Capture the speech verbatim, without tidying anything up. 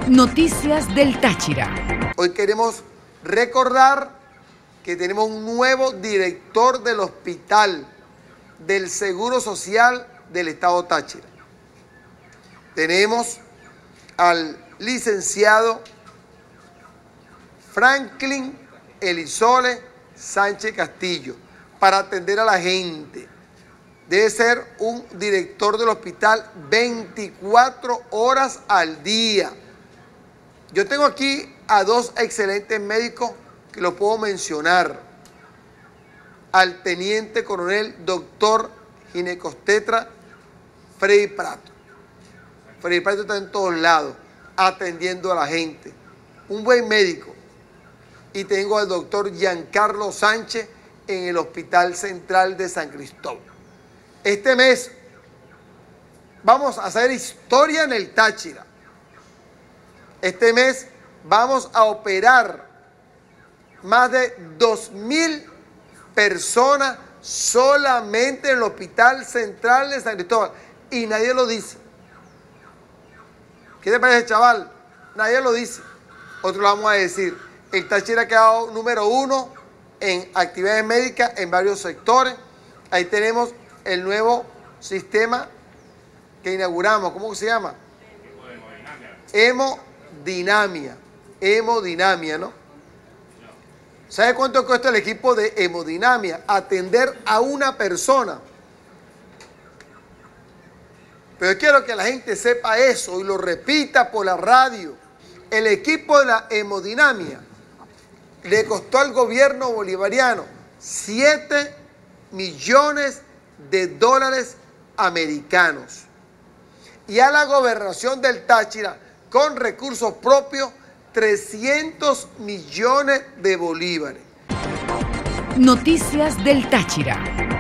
Noticias del Táchira. Hoy queremos recordar que tenemos un nuevo director del hospital del Seguro Social del Estado Táchira. Tenemos al licenciado Franklin Elizole Sánchez Castillo para atender a la gente. Debe ser un director del hospital veinticuatro horas al día. Yo tengo aquí a dos excelentes médicos que los puedo mencionar. Al teniente coronel doctor ginecostetra Freddy Prato. Freddy Prato está en todos lados, atendiendo a la gente. Un buen médico. Y tengo al doctor Giancarlo Sánchez en el Hospital Central de San Cristóbal. Este mes vamos a hacer historia en el Táchira. Este mes vamos a operar más de dos mil personas solamente en el Hospital Central de San Cristóbal. Y nadie lo dice. ¿Qué te parece, chaval? Nadie lo dice. Otro lo vamos a decir. El Táchira ha quedado número uno en actividades médicas en varios sectores. Ahí tenemos el nuevo sistema que inauguramos. ¿Cómo se llama? Hemodinamia. Hemodinamia, ¿no? ¿Sabe cuánto cuesta el equipo de hemodinamia? Atender a una persona. Pero yo quiero que la gente sepa eso y lo repita por la radio. El equipo de la hemodinamia le costó al gobierno bolivariano siete millones de dólares americanos. Y a la gobernación del Táchira, con recursos propios, trescientos millones de bolívares. Noticias del Táchira.